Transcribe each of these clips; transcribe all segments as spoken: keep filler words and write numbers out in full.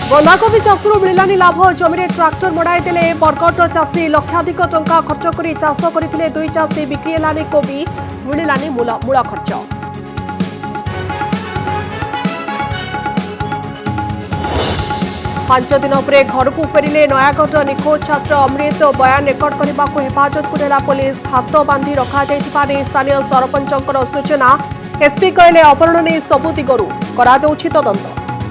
बंधाकोबी चाषू मिलानी लाभ जमी ट्राक्टर मड़ाई बरगड चाषी लक्षाधिक टंका खर्च कर चाष करते दुई चाषी बिक्री कोबी मिलानी मूल मूल खर्च। पांच दिन पर घर को फेरिले नयागढ़ निखोज छात्र अमृत बयान रेकर्ड करने को हेफाजत को नेला पुलिस हाथ बांधि रखा स्थानीय सरपंचर सूचना। एसपी कहले अपहरण नहीं सबु दिगरू करा जाउछि तदंत।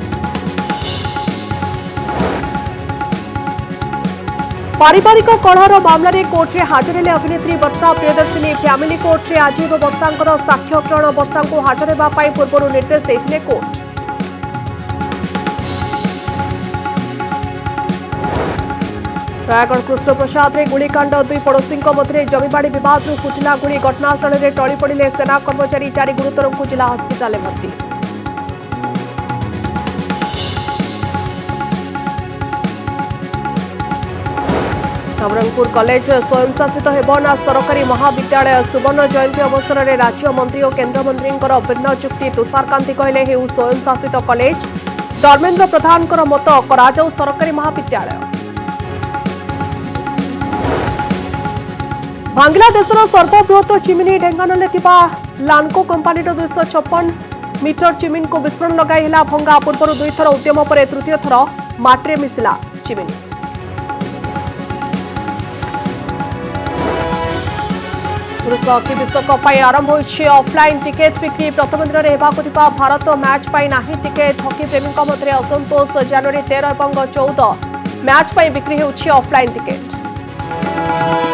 पारिवारिक कलहर मामलें कोर्टे हाजर हेले अभिनेत्री वर्षा प्रियदर्शिनी फैमिली कोर्टे आज वर्षांकर साक्ष्य ग्रहण वर्षा को हाजर होगा पूर्व निर्देश देते कोर्ट। नयागढ़ कृष्ण प्रसाद में गुलिकांड दुई पड़ोशी मध्य जमीबाड़ी विवाद फुटिला गुली घटनास्थल में टली पड़े सेना कर्मचारी चारि गुरुतर को जिला हस्पिटाल भर्ती। नवरंगपुर कॉलेज स्वयंशासित हेब ना सरकारी महाविद्यालय सुवर्ण जयंती अवसर में राज्य मंत्री और केन्द्र मंत्री भिन्न चुक्ति तुषारकांति कहले हेउ स्वयंशासित कॉलेज धर्मेन्द्र प्रधान मत करा जाऊ सरकारी महाविद्यालय। भांगिला देशर सर्वबृहत चिमिनी ढेंगानाले लानको कंपानी दुईश छप्पन मीटर चिमिन को विस्फोरण लगाई भंगा पूर्व दुई थर उद्यम पर तृतीय थर माटे मिसिला चिमिनी। पुरुष हॉकी विश्वकप आरंभ होइछि ऑफलाइन टिकेट बिक्री प्रथम दिन में होगा भारत मैच पाई नाही टिकेट हॉकी प्रेमी मध्य असंतोष जनवरी तेरह और चौदह मैच पाई बिक्री होइछि ऑफलाइन टिकेट।